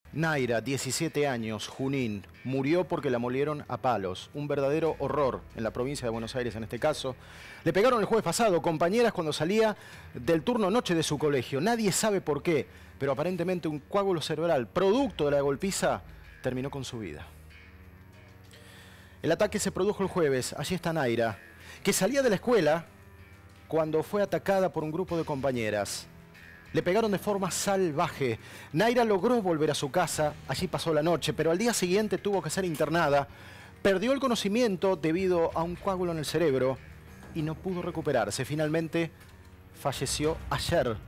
Naira, 17 años, Junín, murió porque la molieron a palos. Un verdadero horror en la provincia de Buenos Aires en este caso. Le pegaron el jueves pasado, compañeras, cuando salía del turno noche de su colegio. Nadie sabe por qué, pero aparentemente un coágulo cerebral, producto de la golpiza, terminó con su vida. El ataque se produjo el jueves. Allí está Naira, que salía de la escuela cuando fue atacada por un grupo de compañeras. Le pegaron de forma salvaje. Naira logró volver a su casa, allí pasó la noche, pero al día siguiente tuvo que ser internada. Perdió el conocimiento debido a un coágulo en el cerebro y no pudo recuperarse. Finalmente falleció ayer.